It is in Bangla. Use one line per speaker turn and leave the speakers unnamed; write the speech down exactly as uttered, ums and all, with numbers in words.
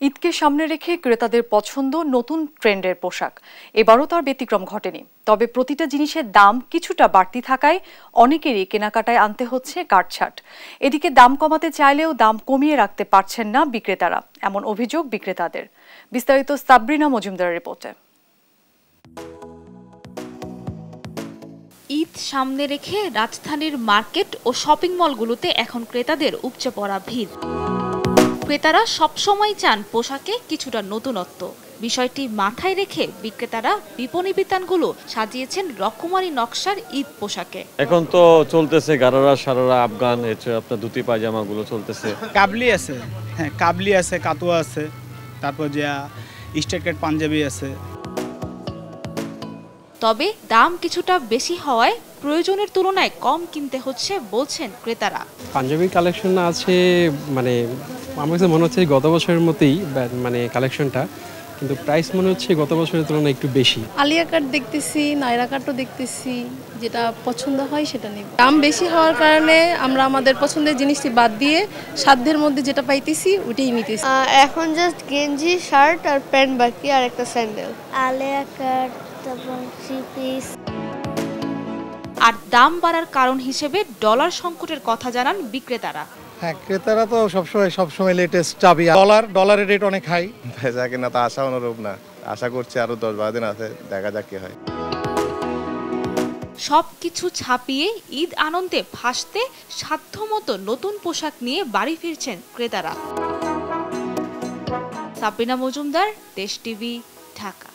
ঈদকে সামনে রেখে ক্রেতাদের পছন্দ নতুন ট্রেন্ডের পোশাক। এবারও তার ব্যতিক্রম ঘটেনি, তবে প্রতিটা জিনিসের দাম কিছুটা বাড়তি থাকায় অনেকেরই কেনাকাটায় আনতে হচ্ছে কাটছাঁট। এদিকে দাম কমাতে চাইলেও দাম কমিয়ে রাখতে পারছেন না বিক্রেতারা, এমন অভিযোগ বিক্রেতাদের। বিস্তারিত সাবরিনা মজুমদারের রিপোর্টে।
ঈদ সামনে রেখে রাজধানীর মার্কেট ও শপিং মলগুলোতে এখন ক্রেতাদের উপচে পড়া ভিড়। ক্রেতারা সবসময় চান পোশাকে কিছুটা নতুনত্ব। বিষয়টি মাথায় রেখে বিক্রেতারা বিপণী বিতানগুলো সাজিয়েছেন রকমারি নকশার ঈদ পোশাকে।
এখন তো চলতেছে গারারা, সারারা, আফগান, আপনার ধুতি পায়জামা গুলো চলতেছে।
কাবলি আছে, হ্যাঁ কাবলি আছে, কাতুয়া আছে, তারপর যে স্ট্রেট কাট পাঞ্জাবি আছে।
তবে দাম কিছুটা বেশি হওয়ায় প্রয়োজনের তুলনায় কম কিনতে হচ্ছে বলছেন ক্রেতারা।
পাঞ্জাবি কালেকশন আছে, মানে আমার কাছে মনে হচ্ছে গত বছরের মতোই মানে কালেকশনটা, কিন্তু প্রাইস মনে হচ্ছে গত বছরের তুলনায় একটু বেশি।
আলিয়া কাট দেখতেছি, নাইরা কাটও দেখতেছি, যেটা পছন্দ হয় সেটা নেব। দাম বেশি হওয়ার কারণে আমরা আমাদের পছন্দের জিনিসটি বাদ দিয়ে সাধ্যের মধ্যে যেটা পাইতেছি ওইটাই নিতেছি।
এখন জাস্ট গেঞ্জি, শার্ট আর প্যান্ট বাকি, আর একটা স্যান্ডেল। আলিয়া কাট, তারপর থ্রি পিস।
আর দাম বাড়ার কারণ হিসেবে ডলার সংকটের কথা জানান বিক্রেতারা।
হ্যাঁ, ক্রেতারা তো সবসময় সবসময় লেটেস্ট চাবি। ডলার ডলারের রেট অনেক হাই।
ভেজা কিনা তো আশা অনুরূপ না, আশা করছি আরো দশ বারো দিন আছে, দেখা যাক কি হয়।
সবকিছু ছাপিয়ে ঈদ আনন্দে ভাসতে সাধ্যমতো নতুন পোশাক নিয়ে বাড়ি ফিরছেন ক্রেতারা। সাবরিনা মজুমদার, দেশ টিভি, ঢাকা।